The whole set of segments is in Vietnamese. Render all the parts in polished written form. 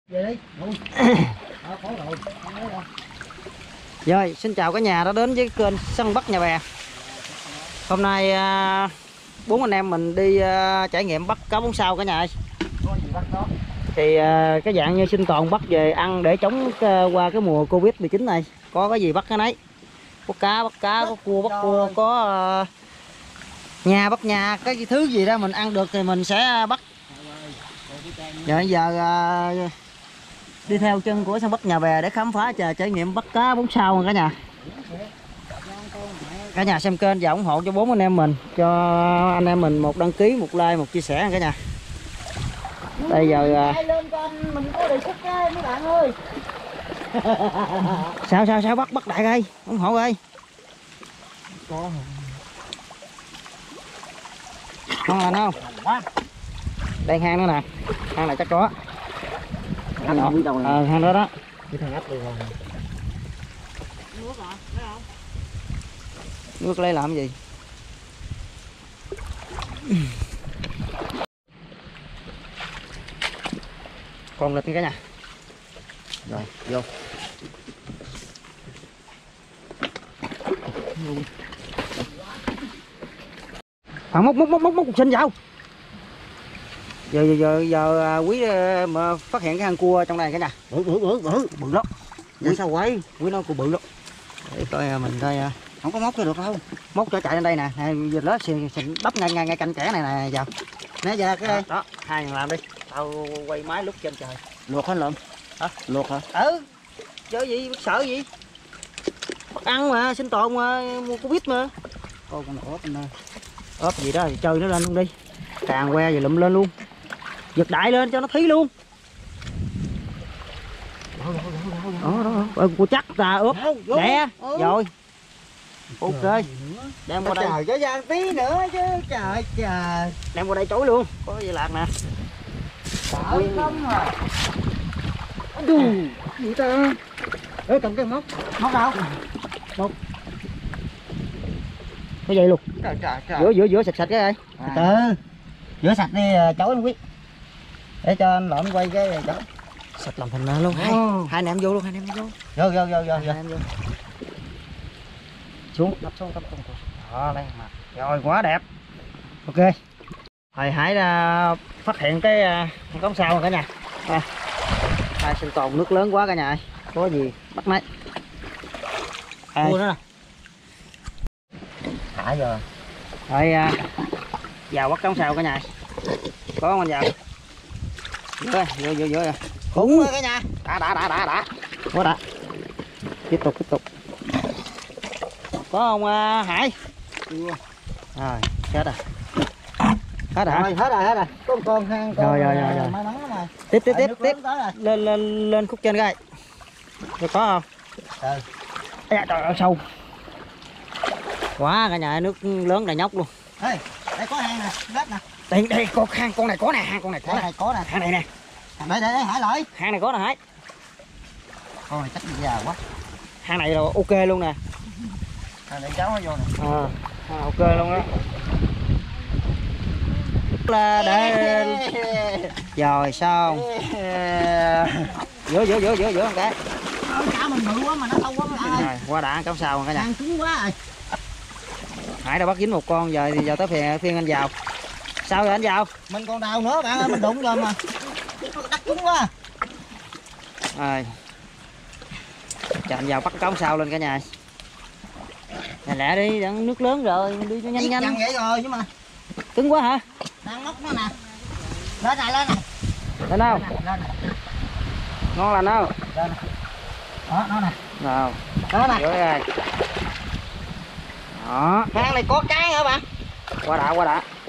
Rồi, xin chào cả nhà đã đến với kênh Săn Bắt Nhà Bè. Hôm nay bốn anh em mình đi trải nghiệm bắt cá bóng sao cả nhà ơi. Thì cái dạng như sinh tồn bắt về ăn để chống qua cái mùa Covid-19 này. Có cái gì bắt cái nấy. Có cá bắt cá, có cua bắt cua, có nhà bắt nhà, cái thứ gì đó mình ăn được thì mình sẽ bắt. Rồi giờ đi theo chân của Săn Bắt Nhà Bè để khám phá trải nghiệm bắt cá bóng sao cả nhà. Cả nhà xem kênh và ủng hộ cho bốn anh em mình, cho anh em mình một đăng ký, một like, một chia sẻ cả nhà. Bây giờ lên kênh mình có đề xuất mấy bạn ơi. sao bắt đại ơi, ủng hộ ơi. Ngon là không? Đây hang nữa nè, hang này chắc có. Hang đó đó. Cái thằng ấp đi rồi. Nước lấy làm gì? Còn lịch cả nhà. Rồi, vô. Móc cục sinh vào. Giờ quý mà phát hiện cái hang cua trong này cả nhà. Bự lắm. Quý sao quấy? Quý nó cua bự lắm. Để coi mình coi không có móc cho được đâu. Móc cho chạy lên đây nè, giờ lết xình đắp ngay cạnh kẽ này nè vào. Né ra cái đó, hai thằng làm đi. Tao quay máy lúc trên trời. Luộc hả lượm? Hả? Luộc hả? Chơi gì, sợ gì? Bắt ăn mà, sinh tồn mà, mua Covid mà. Coi con ốp anh ơi. Ốp gì đó thì chơi nó lên luôn đi. Càng que gì lụm lên luôn. Giật đại lên cho nó thí luôn. Đó. Cô chắc ta ốp. Nè, rồi. Ok. Đem qua đây. Trời cho gian tí nữa chứ. Trời. Đem qua đây chối luôn. Có dây lạc nè. Sợ không à. Đù. Gì ta? Ê cầm cái móc. Móc đâu? Móc. Cái vậy luôn. Trời. Rửa sạch cái ơi. Từ. Rửa sạch đi chối anh Quyết. Để cho anh lộn quay cái chối. Sạch làm hình luôn. Hai anh em vô luôn, hai anh em vô. Vô. Hai anh em vô. Xuống, đắp xuống. Đó, đây mặt. Rồi, quá đẹp. Ok. Hồi Hải đã phát hiện cái con cống sao cả nhà. Hai sinh tồn nước lớn quá cả nhà ơi. Có gì bắt nấy. Cua nữa nè. Thả giờ. Rồi vào bắt cống sao cả nhà. Có không anh vào? Vô rồi. Khủng rồi cả nhà. Đã. Quá đã. Tiếp tục. Có không Hải? Rồi, chết rồi. Hết hả? Rồi, hết rồi. Con hang con. Rồi. May mắn lắm rồi. Tiếp. Lên khúc trên coi. Rồi có không? Trời ơi sâu. Quá cả nhà, nước lớn này nhóc luôn. Ê, đây có hang nè, lết nè. Đây có hang con này có nè, hang này nè. Để Hải lại. Hang này có nè Hải. Con này chắc đi già quá. Hang này là ok luôn nè. Để cháu nó vô nè. Ok luôn đó. Là để rồi xong. Giữa một cái. Cá mình bự quá mà nó sâu quá mấy bạn ơi. Rồi, qua đã cắm sao cả nhà. Hang cứng quá rồi. Hải đã bắt dính một con giờ thì giờ tới phiên anh vào. Sao rồi anh vào? Mình còn đào nữa bạn ơi, mình đụng rồi mà. Đắt cứng quá. Rồi. Cho anh vào bắt cống sao lên cả nhà. Lẹ đi, đặng nước lớn rồi, mình đi cho nhanh. Chặn vậy rồi chứ mà. Cứng quá hả? Đang móc nó nè. Lên này. Lên đâu? Lên nè. Ngon lành đâu? Lên nè. Đó, nó nè. Nào. Đó nè. Rồi. Đó. Hang này có cái hả bạn? Qua đã.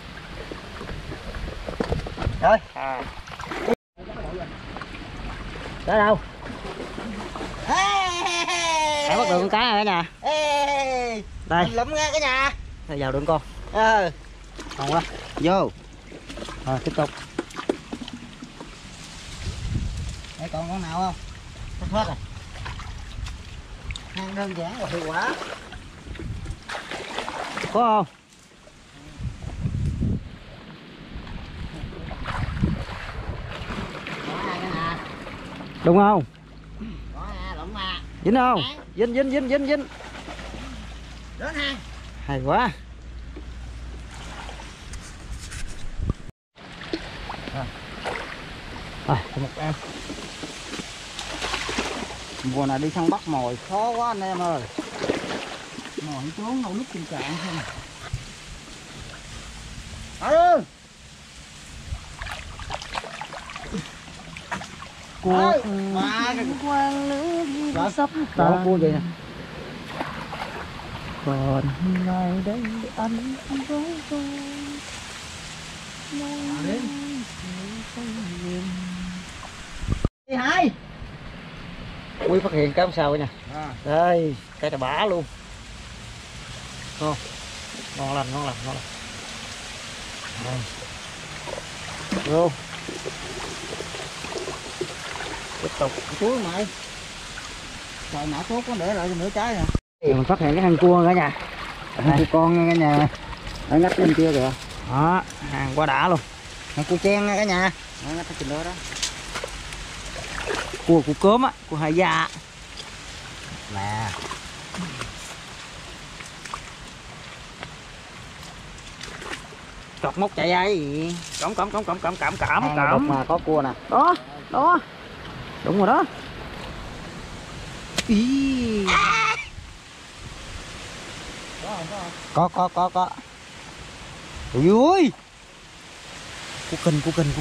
Rồi. Tới đâu? Ê. Đã bắt được con cá rồi cả nhà. Ê. Đây. Mình lụm nghe cả nhà. Rồi vào đường con. Ngon quá. Vô. Rồi tiếp tục. Để còn con nào không? Hết rồi. Hang đơn giản và hiệu quả. Có không? Đúng không? Có à, lộn mà. Dính không? Dính dính dính dính dính. Đến ha. Hay quá. Rồi, một em. Mùa này đi săn bắt mồi khó quá anh em ơi. Mồi trốn đâu lúc tình trạng không. Ừ. Cua quang nữ sắp tàn. Cua gì nè. Còn ngày đây anh với tôi. Đi hai. Quý phát hiện cá không sao nha. Đây, cây trà bả luôn. Ngon. Ngon lành, ngon lành, ngon lành. Đây. Vô. Tiếp tục chuối mày. Trời nã tốt có để lại nửa trái nè. Mình phát hiện cái hang cua cả nhà. Hang cua con cả nhà. Ở ngắt bên kia kìa. Đó, hàng quá đã luôn. Hang cua chen cả nhà. Nó ngắt cái trình đó đó. Cua cớm á, cua hải da. Nè. Cọc móc chạy ra cái gì? Cõng Mà có cua nè. Đó, đó. Đúng rồi đó. Ý. Có. Ui ui. Cua kình.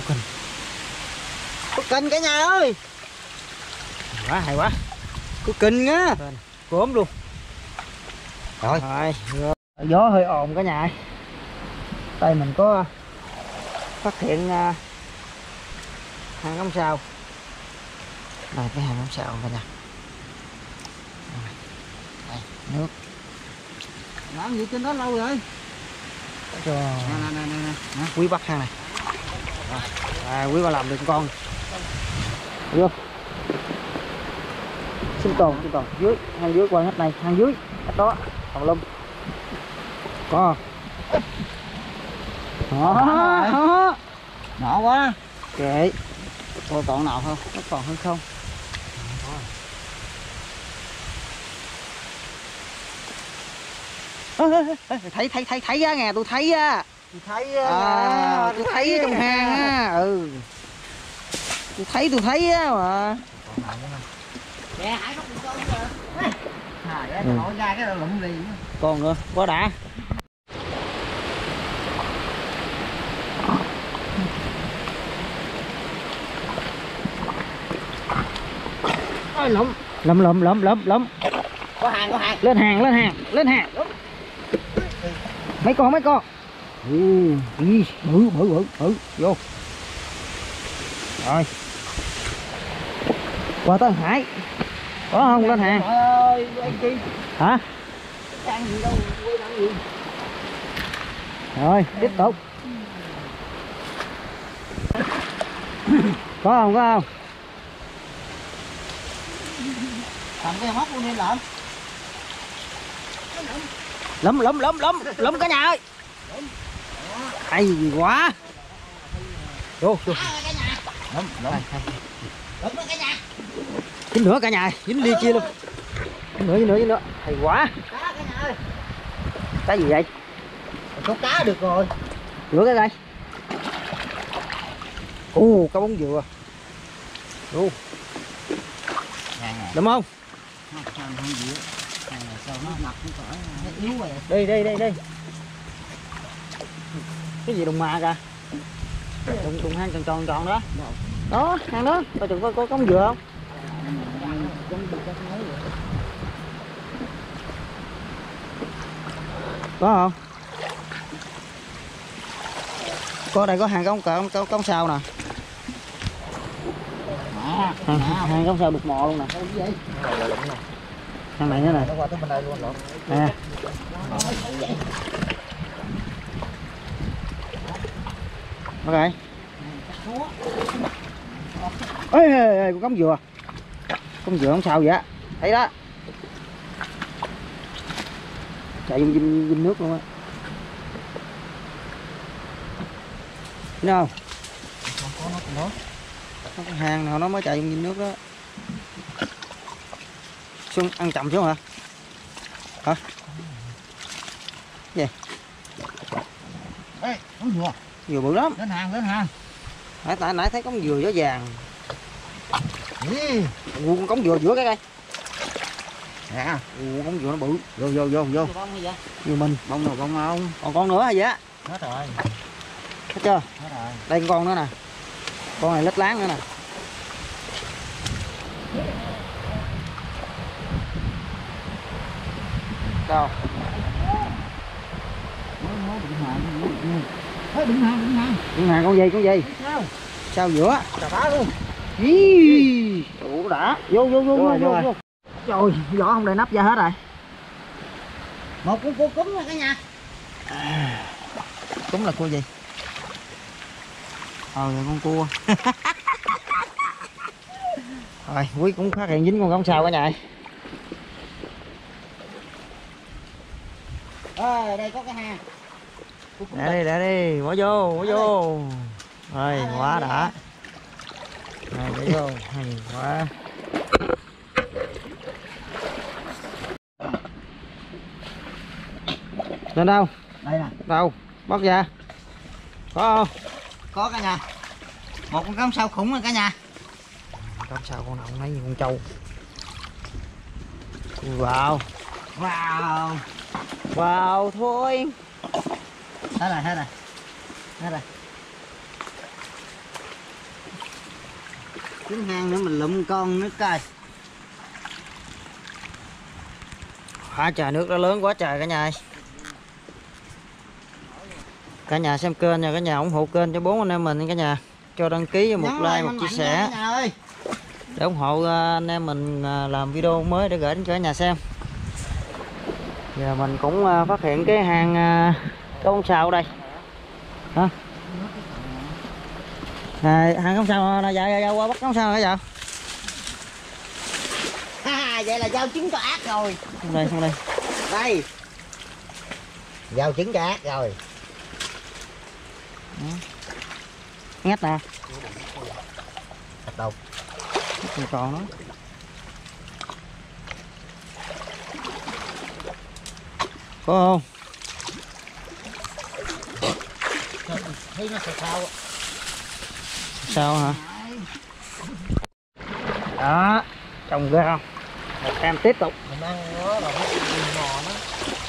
Cua kình cả nhà ơi. Hay quá. Cua kình á. Cốm luôn. Rồi. Gió hơi ồn cả nhà. Đây mình có phát hiện hang cắm sao. Đây cái hang cắm sao cả nhà. Đây, nước. Làm gì trên đó lâu rồi. Rồi. Nè. Quý bắt hang này. Quý ba làm được con. Vô. Sinh tồn dưới, hang dưới qua hết này, hang dưới, hết đó, tàu lum. Có. Đó. Nhỏ quá. Kệ. Coi còn nào không? Nó còn hơn không? Thấy á nghe, tôi thấy á. Tôi thấy Tôi thấy trong hang á. Ừ. Tôi thấy á mà. Nè, hãy bắt được con kìa. Hải nổi ra cái lụm liền. Còn nữa, quá đã. Ôi lụm. Lụm. Có hàng. Lên hàng. Mấy con. Bự. Vô. Rồi. Qua tới Hải. Có không lên hàng? Trời ơi, anh chi. Hả? Ăn gì đâu, quên ăn gì. Rồi, tiếp tục. Có không? Cầm cái móc luôn đi lợn. Lụm cả nhà ơi. Hay gì quá. Vô. Lụm cả nhà. Dính nữa cả nhà, dính ly kia luôn. Dính nữa. Hay quá. Cá cả nhà ơi. Cái gì vậy? Có cá được rồi. Rửa cái đây. Cá bóng dừa. Đúng không? Không gì á. Sao nó mập cũng phải yếu rồi. Đây. Cái gì đùng mà kìa. Đùng hang tròn đó. Đó, hang đó. Coi chừng có bóng dừa không? Có không? Có đây có hàng cống sao nè. Hàng cống sao đục mò luôn nè. Hàng này nữa nè. Nó qua tới bên đây luôn rồi. Nè. Ok. Ê, con cống dừa. Cống dừa không sao vậy? Thấy đó. Chạy vinh nước luôn á. Thấy không? Không có nó. Có cái hang nào nó mới chạy trong nước đó. Xuân ăn chậm xuống hả? Hả? Gì? Ê, con dừa. Dừa bự lắm. Lên hàng. Nãy thấy có con dừa gió vàng. Ý. Con cống dừa giữa cái cây. Nè. Con dừa nó bự. Vô. Dừa mình. Bông nào bông không? Còn con nữa hả vậy á? Hết rồi. Hết chưa? Hết rồi. Đây con nữa nè. Con này lết láng nữa nè. Đâu? Đừng hàng. Con hàng con gì? Sao? Sao giữa? Cà phá luôn. Ý. Đủ đã. Vô. Rồi. Trời, vỏ không đầy nắp ra hết rồi. Một con cua cúm nha cả nhà. Cúm là cua gì? Con cua. Rồi, Quý cũng phát hiện dính con cống sao cả nhà. Đây có cái hang. Để đi, bỏ vô. Rồi, quá đã. Rồi, để vô, hay quá. Lên đâu? Đây nè. Đâu? Bóc ra. Có không? Có cả nhà. Một con cống sao khủng rồi cả nhà. Cống sao con nào lấy như con trâu. Wow thôi. Hết rồi. Đến hang nữa mình lụm con nữa coi. Trời nước nó lớn quá trời cả nhà. Cả nhà xem kênh nha, cả nhà ủng hộ kênh cho 4 anh em mình cả nhà. Cho đăng ký và một like, một chia sẻ để ủng hộ anh em mình làm video mới để gửi đến cả nhà xem. Giờ mình cũng phát hiện cái hang con sao ở đây. Hả? Hang con sao nè, dạ qua bắt con sao hả dạ? Vậy là giao trứng cho ác rồi. Xong đây. Đây. Giao trứng cho ác rồi. Ngắt nè. Đâu? Còn nó. Có không? Thấy nó sao? Sao hả? Đó, trồng ghê không? Một em tiếp tục. Mình ăn nó là nó mò nó.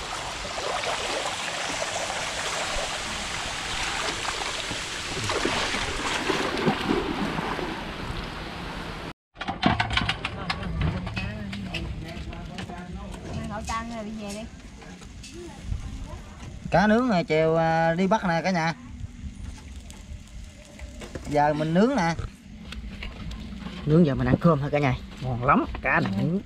Cá nướng này chiều đi bắt nè cả nhà. Giờ mình nướng nè. Nướng giờ mình ăn cơm thôi cả nhà. Ngon lắm, cá này nướng.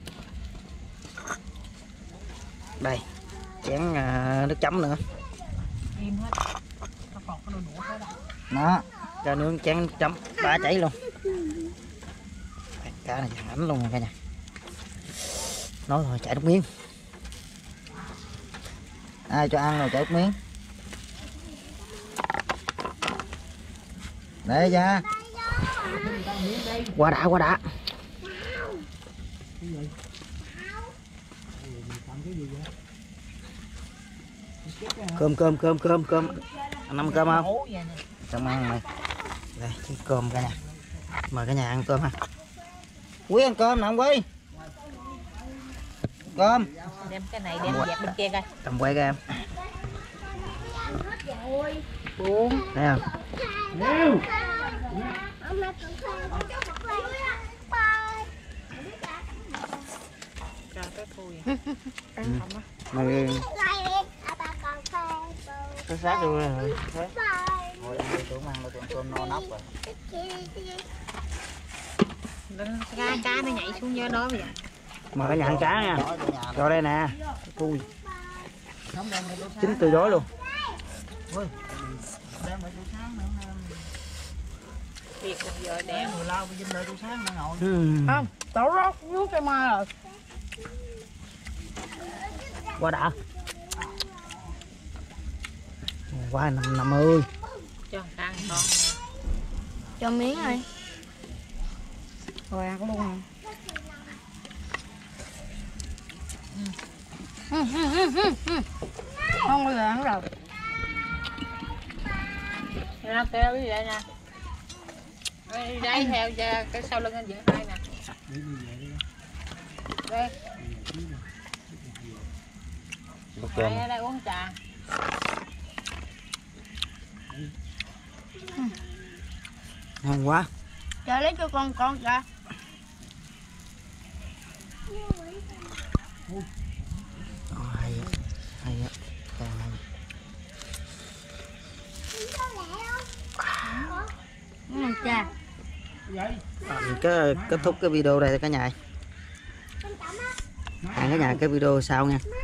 Đây, chén nước chấm nữa. Đó, cho nướng chén nước chấm, bả chảy luôn. Cá này vàng ảnh luôn rồi cả nhà. Nói thôi chảy nước miếng. Ai cho ăn rồi chảy nước miếng. Để ra. Qua đã. Cơm. Anh ăn cơm không? Cảm ơn mày. Đây, cái cơm cả nhà. Mời cả nhà ăn cơm ha. Quý ăn cơm nè ông Quý. Cơm. Đem cái này đem dẹp bên kia coi. Cầm quay cho em. Buông. Thấy không? Mày cái sát luôn rồi. Ngồi ăn đi tưởng ăn được cơm no nóc rồi. Cá nó nhảy xuống dưới đó vậy. Mời cả nhà ăn cá nha. Cho đây nè. Ui. Chín từ dối luôn. Thiệt giờ đem Người lao đi dinh lợi tôi sáng nó ngồi. không, tao rót nước cái mai rồi. Quá đã. Quá năm ơi. Cho ăn con. Cho miếng ơi. Rồi ăn luôn. Không bao giờ ăn đâu. Nó kêu như vậy nè. Đây theo cái sau lưng anh Dưỡng hai nè. Đây. Hai ở đây uống trà. Ngon quá. Trời lấy cho con kìa. Hay á, hay á, còn hay. Chà. Mình kết thúc cái video đây cả nhà. Hẹn cả nhà cái video sau nha.